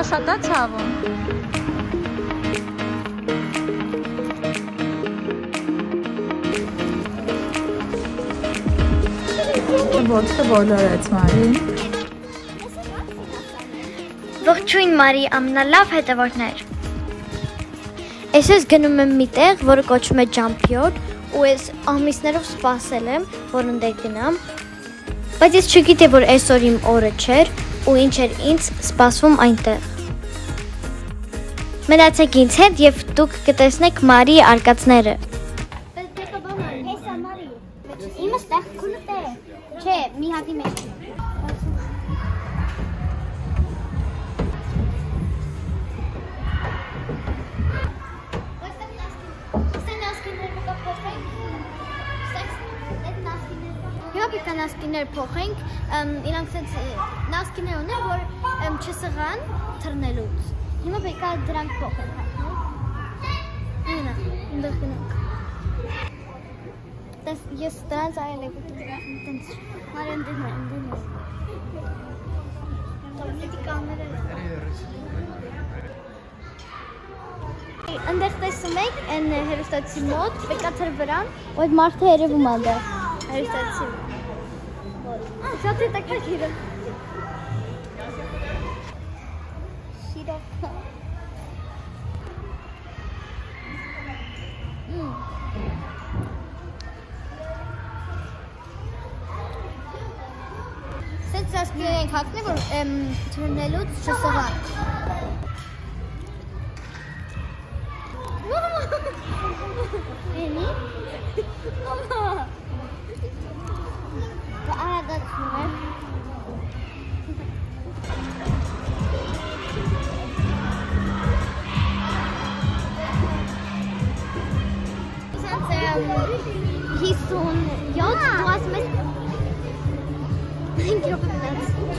Շատ է ցավում։ Ոտքը բոլորեց Մարին։ Ողջույն Մարի, ամենալավ հետևորդներ։ Ես գնում եմ մի տեղ, որը կոչվում է Ջամփյոն, ու ես ամիսներով սպասել եմ, որ ընդեր գնամ, բայց ես չգիտեի, որ այսօր իմ օրը չէր, ու ինչ էր ինձ սպասվում այնտեղ։ Մնացեք ինձ հետ և դուք կտեսնեք Մարիի արկածները։ Իմը ստեղ քունդ է, չէ, մի հատի մեջ։ Հիմա պետք է նասկիներ փոխենք, իրանք նասկիներ ունեն, որ չսղան թռնելուց։ Հիմա պետք է դրանք փոխենք։ Այնա, ընդեղ գնանք։ Ես դրանց այլ եք ուտում, Մարի ընդդիմ է։ Տոլնետի կամերը։ Ընդեղ տեսում եք, են հերուստացի մոտ, պետք է թրվրան, ու այդ մարդը երևում անդեղ, հերուստացի մոտ։ Շատ է տակա գիրը։ Շիրոքա։ Սենց ասկին ենք հակնի, որ թրնելուց չսողանք։ Էնի։ Արագացնում է։ Սենց 57, դու ասում ես 5 րոպե մնաց։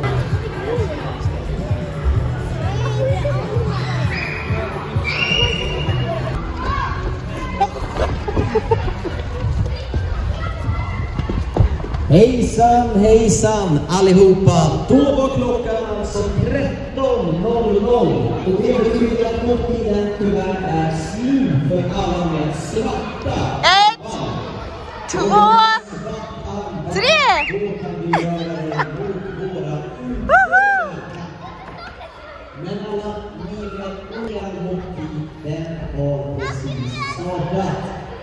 Hejsan allihopa! Då var klockan alltså 13:00 och det betyder att måltiden tyvärr är slut för alla med svarta. 1, 2, 3! Men alla ni vet, er måltid, den har precis startat.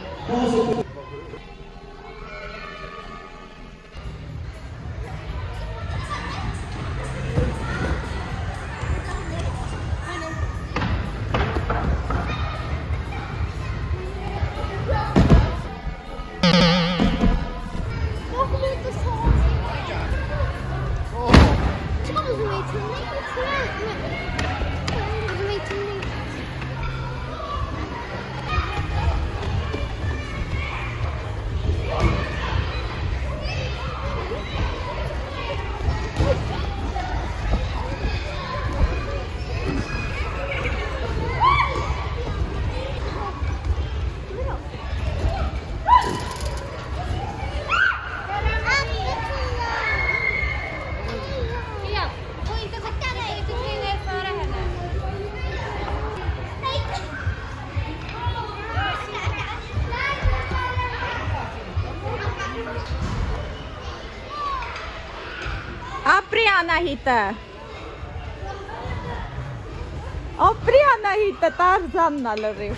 Ապրի Անահիտը։ Ապրի Անահիտը, Տարզանն ա լրիվ։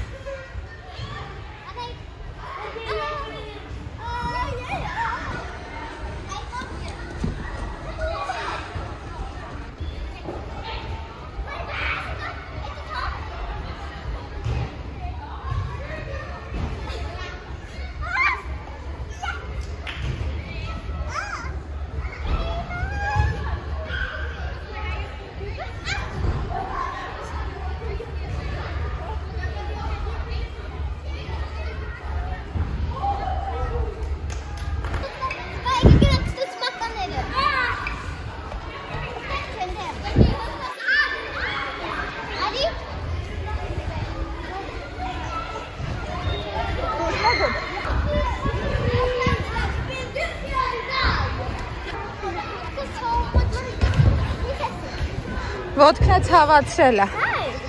Ոտքն է ցավացրել է։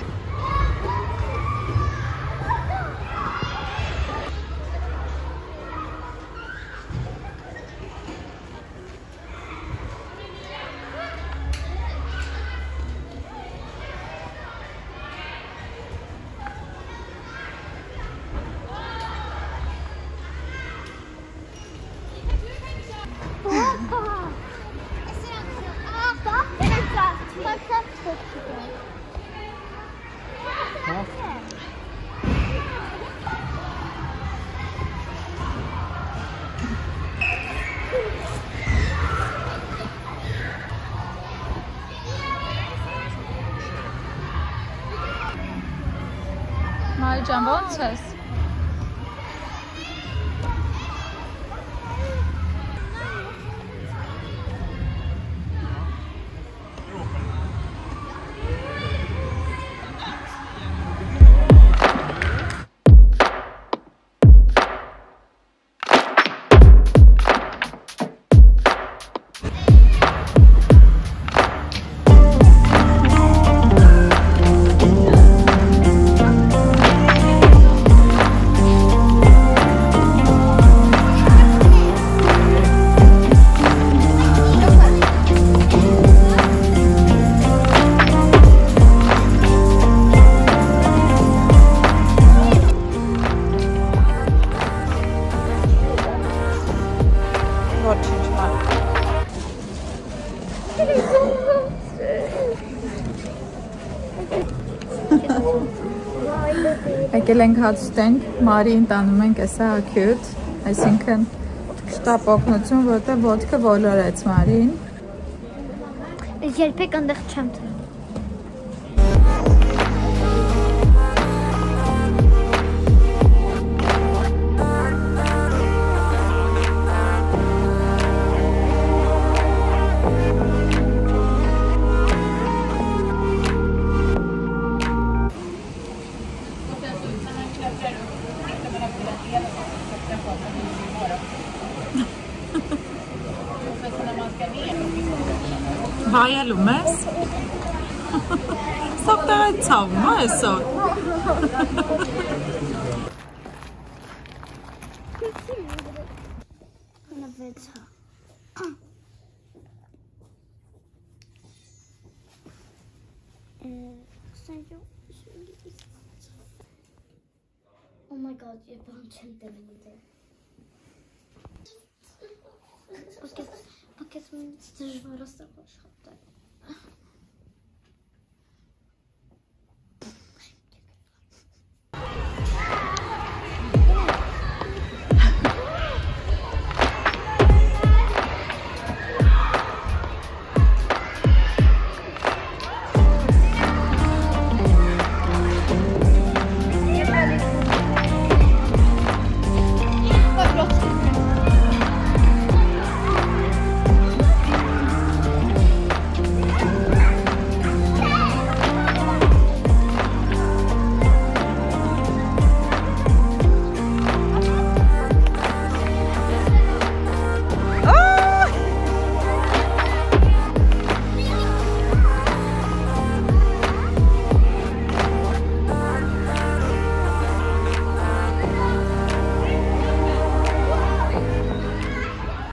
Մարի ջան, ո՞նց ես։ Եկել ենք հացուտենք, Մարիին տանում ենք էսա ակյուտ, այսինքն շտապ օգնություն, որտեղ ոտքը ոլորեց Մարիին։ Երբեք այնտեղ չեմ թռել։ Վայելում ես։ Սա տեղը ցավում է այսօր։ Oh my god, you're bunching them in there. Porque es muy dժվար է աշխատել։